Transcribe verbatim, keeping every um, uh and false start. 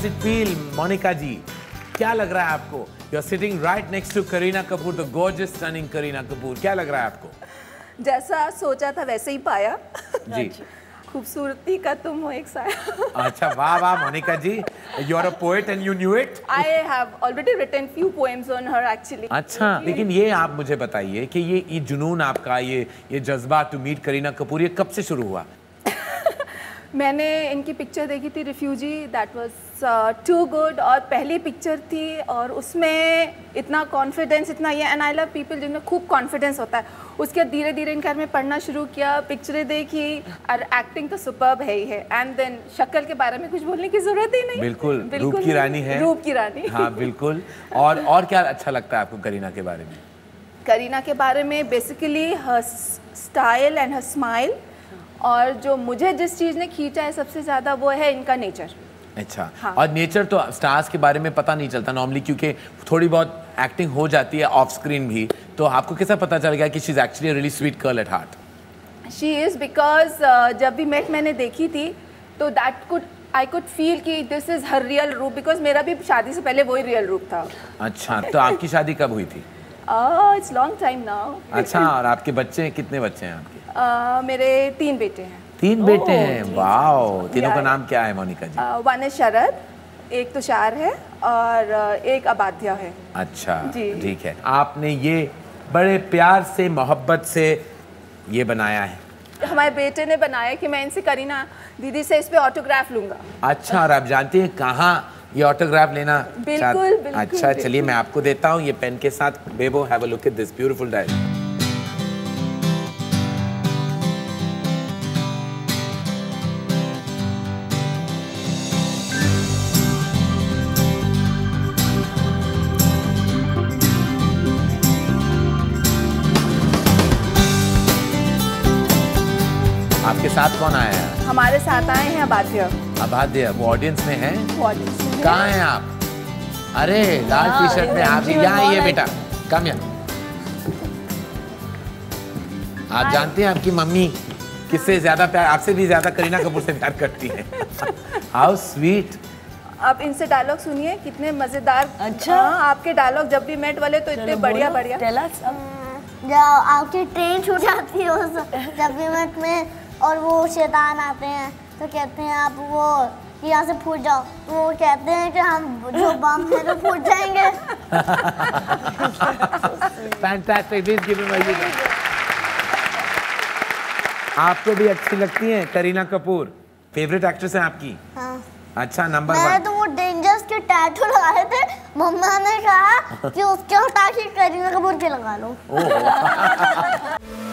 does it feel, Monika जी? क्या लग रहा है आपको? You're sitting right next to Kareena Kapoor, the gorgeous, stunning Kareena Kapoor. क्या लग रहा है आपको? जैसा सोचा था वैसे ही पाया। जी। खूबसूरती का तुम हो एक साया। अच्छा, वाह वाह मोनिका जी, you're a poet and you knew it? I have already written few poems on her actually. अच्छा, लेकिन ये आप मुझे बताइए कि ये ये जुनून आपका, ये ये जज्बा टू मीट करीना कपूर, ये कब से शुरू हुआ? मैंने इनकी पिक्चर देखी थी Refugee, that was too good, और पहली पिक्चर थी और उसमें इतना कॉन्फिडेंस, इतना ये, एंड आई लव पीपल जिनमें खूब कॉन्फिडेंस होता है। उसके धीरे धीरे इनके में पढ़ना शुरू किया, पिक्चरें देखी, और एक्टिंग तो सुपर्ब है ही है। एंड देन शक्ल के बारे में कुछ बोलने की जरूरत ही नहीं। बिल्कुल, बिल्कुल रूप की रानी है। रूप की रानी, हाँ बिल्कुल। और और क्या अच्छा लगता है आपको करीना के बारे में? करीना के बारे में basically her style and her smile, और जो मुझे जिस चीज़ ने खींचा है सबसे ज़्यादा वो है इनका नेचर। अच्छा, हाँ। और नेचर तो स्टार्स के बारे में पता नहीं चलता नॉर्मली, क्योंकि थोड़ी बहुत एक्टिंग हो जाती है ऑफ स्क्रीन भी, तो आपको कैसा पता चल गया कि she is actually really sweet girl at heart? She is because जब भी मैं मैंने देखी थी तो that could I could feel कि दिस इज़ हर रियल रूप, बिकॉज मेरा भी शादी से पहले वही रियल रूप था। अच्छा, तो आपकी शादी कब हुई थी? It's long time now. अच्छा, और आपके बच्चे कितने बच्चे हैं आपके? Uh, मेरे तीन बेटे हैं। तीन बेटे हैं, वाओ। तीनों का नाम क्या है मोनिका जी? वन है शरद, एक तुषार है, और एक अबाध्या है। अच्छा, ठीक है। आपने ये बड़े प्यार से, मोहब्बत से ये बनाया है? हमारे बेटे ने बनाया कि मैं इनसे करीना दीदी से इस पे ऑटोग्राफ लूंगा। अच्छा, और आप जानते हैं कहाँ ये ऑटोग्राफ लेना? बिल्कुल, बिल्कुल। अच्छा, चलिए मैं आपको देता हूँ ये पेन के साथ। Bebo, have a look at this beautiful diary. आपके साथ कौन आया है? हमारे साथ आए हैं अबाध्या। अबाध्या, वो ऑडियंस में है? ऑडियंस में। कहाँ हैं आप? अरे लाल टी शर्ट में आप, यहाँ आइए बेटा, कम यहाँ। आप जानते हैं आपकी मम्मी किससे ज्यादा प्यार, आपसे भी ज्यादा करीना कपूर से प्यार करती है। How sweet. आप इनसे डायलॉग सुनिए, कितने मजेदार। अच्छा, आपके डायलॉग जब भी मेट वाले तो इतने बढ़िया बढ़िया। जब आपकी ट्रेन छूट जाती है जब भी मेट में, और वो शैतान आते हैं तो कहते हैं आप वो यहाँ से फूट जाओ, तो वो कहते हैं कि हम जो बम है तो फूट जाएंगे। Fantastic, please give him a hand. आपको भी अच्छी लगती हैं करीना कपूर? फेवरेट एक्ट्रेस है आपकी? हाँ। अच्छा, नंबर वन। मैंने तो वो डेंजर्स के टैटू लगाए थे, मम्मा ने कहा कि उसके हटा के करीना कपूर के लगा लो।